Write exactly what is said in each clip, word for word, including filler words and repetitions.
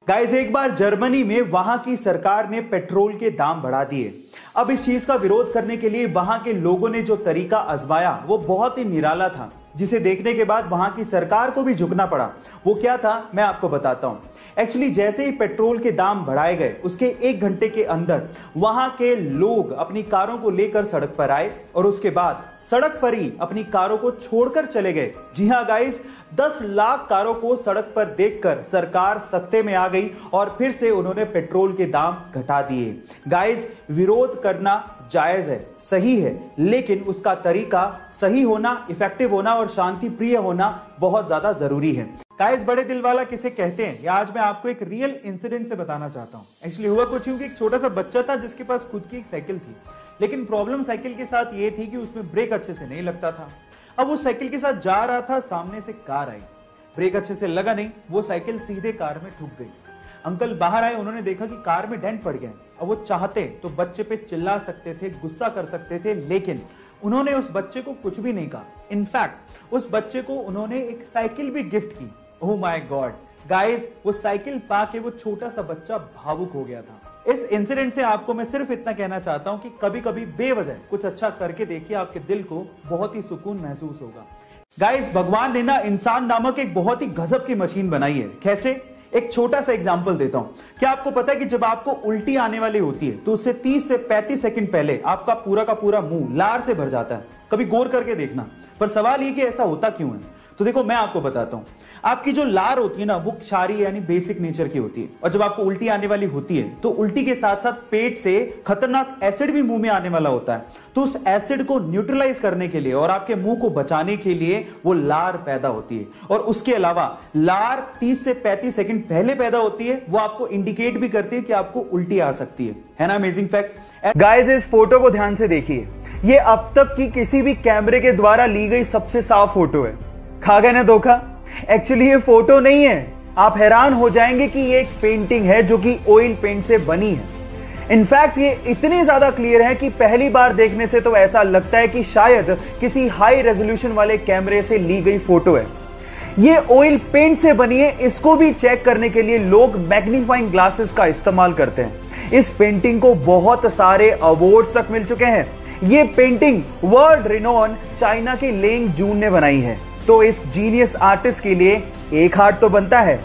Guys, एक बार Germany में वहां की सरकार ने पेट्रोल के दाम बढ़ा दिए। अब इस चीज का विरोध करने के लिए वहां के लोगों ने जो तरीका आजमाया वो बहुत ही निराला था, जिसे देखने के बाद वहां की सरकार को भी झुकना पड़ा। वो क्या था, मैं आपको बताता हूं। एक्चुअली जैसे ही पेट्रोल के दाम बढ़ाए गए उसके एक घंटे के अंदर वहां के लोग अपनी कारों को लेकर सड़क पर आए और उसके बाद सड़क पर ही अपनी कारों को छोड़कर चले गए। जी हां गाइस, दस लाख कारों को सड़क पर देखकर सरकार सख्ते में आ गई और फिर से उन्होंने पेट्रोल के दाम घटा दिए। गाइस, विरोध करना जायज है, सही है, लेकिन उसका तरीका सही होना, इफेक्टिव होना और शांति प्रिय होना बहुत ज्यादा जरूरी है। गाइस, बड़े दिल वाला किसे कहते हैं, या आज मैं आपको एक रियल इंसिडेंट से बताना चाहता हूं। एक्चुअली हुआ कुछ यूं कि एक छोटा सा बच्चा था जिसके पास खुद की एक साइकिल थी, लेकिन प्रॉब्लम साइकिल के साथ ये थी कि उसमें ब्रेक अच्छे से नहीं लगता था। अब वो साइकिल के साथ जा रहा था, सामने से कार आई, ब्रेक अच्छे से लगा नहीं, वो साइकिल सीधे कार में ठुक गई। अंकल बाहर आए, उन्होंने देखा कि कार में डेंट पड़ गया। अब वो चाहते तो बच्चे पे चिल्ला सकते थे, गुस्सा कर सकते थे, लेकिन उन्होंने उस बच्चे को कुछ भी नहीं कहा। इनफैक्ट उस बच्चे को उन्होंने एक साइकिल भी गिफ्ट की। ओह माय गॉड गाइस, वो साइकिल पाके वो छोटा सा बच्चा भावुक हो गया था। इस इंसिडेंट से आपको मैं सिर्फ इतना कहना चाहता हूं कि कभी कभी बेवजह कुछ अच्छा करके देखिए, आपके दिल को बहुत ही सुकून महसूस होगा। गाइस, भगवान ने ना इंसान नामक एक बहुत ही गजब की मशीन बनाई है। कैसे? एक छोटा सा एग्जांपल देता हूं। क्या आपको पता है कि जब आपको उल्टी आने वाली होती है तो उससे तीस से पैंतीस सेकंड पहले आपका पूरा का पूरा मुंह लार से भर जाता है? कभी गौर करके देखना। पर सवाल ये कि ऐसा होता क्यों है? तो देखो, मैं आपको बताता हूं। आपकी जो लार होती है ना, वो क्षारीय यानी बेसिक नेचर की होती है, और जब आपको उल्टी आने वाली होती है तो उल्टी के साथ साथ पेट से खतरनाक एसिड भी मुंह में आने वाला होता है। तो उस एसिड को न्यूट्रलाइज करने के लिए और आपके मुंह को बचाने के लिए वो लार पैदा होती है। और उसके अलावा लार तीस से पैंतीस सेकंड पहले पैदा होती है, वो आपको इंडिकेट भी करती है कि आपको उल्टी आ सकती है। है ना अमेजिंग फैक्ट? गाइस, इस फोटो को ध्यान से देखिए। ये अब तक की किसी भी कैमरे के द्वारा ली गई सबसे साफ फोटो है। खा गए ना धोखा? एक्चुअली ये फोटो नहीं है। आप हैरान हो जाएंगे कि ये एक पेंटिंग है जो कि ऑयल पेंट से बनी है। इनफैक्ट ये इतनी ज्यादा क्लियर है कि पहली बार देखने से तो ऐसा लगता है कि शायद किसी हाई रेजोल्यूशन वाले कैमरे से ली गई फोटो है। ये ऑयल पेंट से बनी है, इसको भी चेक करने के लिए लोग मैग्नीफाइंग ग्लासेस का इस्तेमाल करते हैं। इस पेंटिंग को बहुत सारे अवार्ड्स तक मिल चुके हैं। ये पेंटिंग वर्ल्ड रिनोन चाइना के लेंग जून ने बनाई है। तो इस जीनियस आर्टिस्ट के लिए एक हार्ट तो बनता है।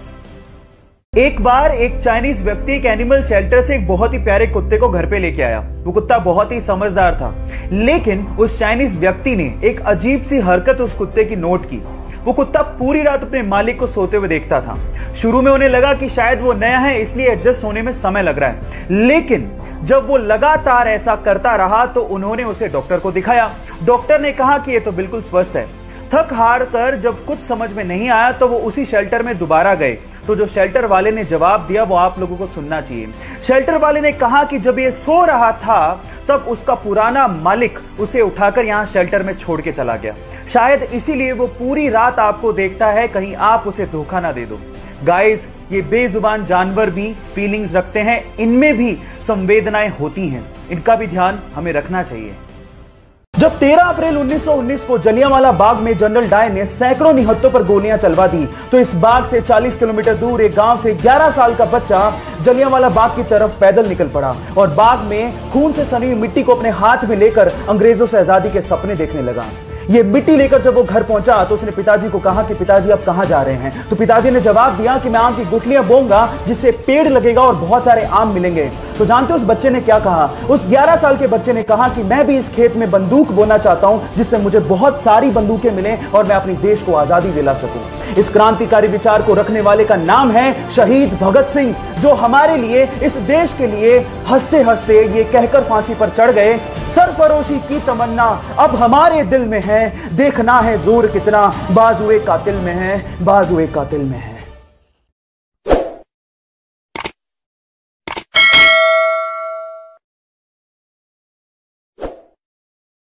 एक बार एक चाइनीज व्यक्ति एक एनिमल शेल्टर से एक बहुत ही प्यारे कुत्ते को घर पे लेके आया। वो कुत्ता बहुत ही समझदार था, लेकिन उस चाइनीज व्यक्ति ने एक अजीब सी हरकत उस कुत्ते की नोट की। वो कुत्ता पूरी रात अपने मालिक को सोते हुए देखता था। शुरू में उन्हें लगा कि शायद वो नया है, इसलिए एडजस्ट होने में समय लग रहा है, लेकिन जब वो लगातार ऐसा करता रहा तो उन्होंने उसे डॉक्टर को दिखाया। डॉक्टर ने कहा कि ये तो बिल्कुल स्वस्थ है। थक हार कर जब कुछ समझ में नहीं आया तो वो उसी शेल्टर में दोबारा गए। तो जो शेल्टर वाले ने जवाब दिया वो आप लोगों को सुनना चाहिए। शेल्टर वाले ने कहा कि जब ये सो रहा था तब उसका पुराना मालिक उसे उठाकर यहां शेल्टर में छोड़ के चला गया। शायद इसीलिए वो पूरी रात आपको देखता है, कहीं आप उसे धोखा ना दे दो। गाइस, ये बेजुबान जानवर भी फीलिंग्स रखते हैं, इनमें भी संवेदनाएं होती हैं, इनका भी ध्यान हमें रखना चाहिए। जब तेरह अप्रैल उन्नीस सौ उन्नीस को जलियांवाला बाग में जनरल डायर ने सैकड़ों निहत्तों पर गोलियां चलवा दी, तो इस बाग से चालीस किलोमीटर दूर एक गांव से ग्यारह साल का बच्चा जलियांवाला बाग की तरफ पैदल निकल पड़ा और बाग में खून से सनी हुई मिट्टी को अपने हाथ में लेकर अंग्रेजों से आजादी के सपने देखने लगा। ये मिट्टी लेकर जब वो घर पहुंचा तो उसने पिताजी को कहा कि पिताजी आप कहां जा रहे हैं? तो पिताजी ने जवाब दिया कि मैं आम की गुठलियां बोऊंगा, जिससे पेड़ लगेगा और बहुत सारे आम मिलेंगे। तो जानते हो उस बच्चे ने क्या कहा? उस ग्यारह साल के बच्चे ने कहा कि मैं भी इस खेत में बंदूक बोना चाहता हूं, जिससे मुझे बहुत सारी बंदूकें मिलें और मैं अपने देश को आजादी दिला सकूं। इस क्रांतिकारी विचार को रखने वाले का नाम है शहीद भगत सिंह, जो हमारे लिए, इस देश के लिए हंसते हंसते ये कहकर फांसी पर चढ़ गए, सरफरोशी की तमन्ना अब हमारे दिल में है, देखना है जोर कितना बाजुए कातिल में है, बाजुए कातिल में है।